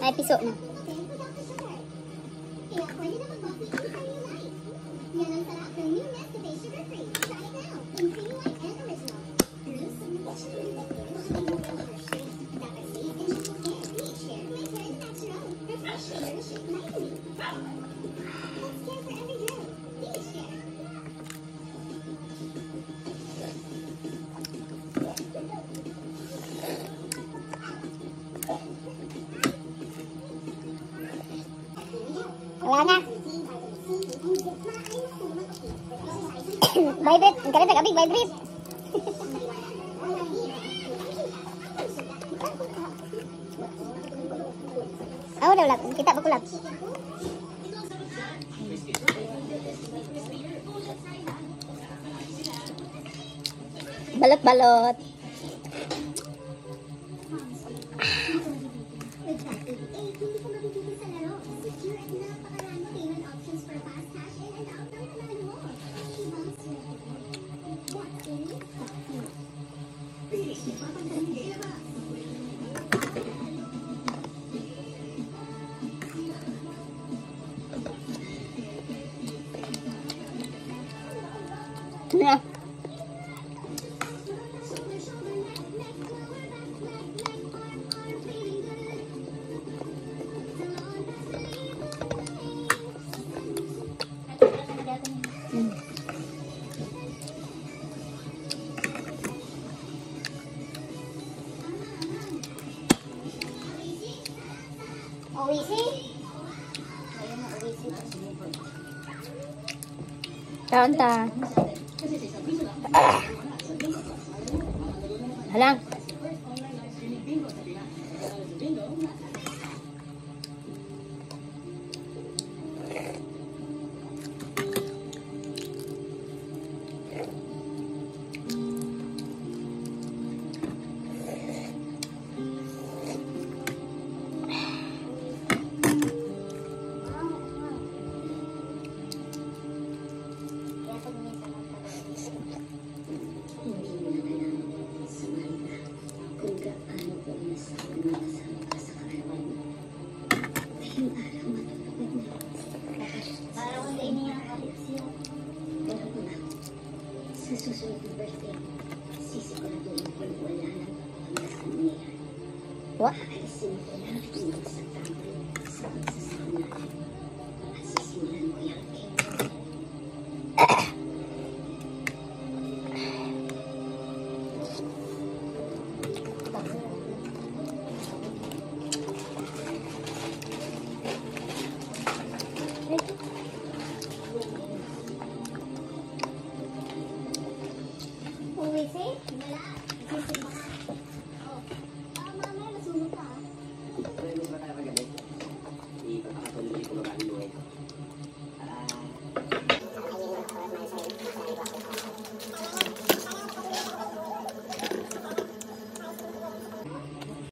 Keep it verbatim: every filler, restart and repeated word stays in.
May piso na. Wala na. Vibrate. Ang kalit nag-abig. Vibrate. Ah, wala, wala. Kita pa kulap. Balot-balot. Yeah. Oisi? Ayun na, oisi. Kaon ta. Halang. Sa susunod na birthday, sisiguraduhin ko wala nang pangkas na nangyayari. What? Aalisin ko lahat ng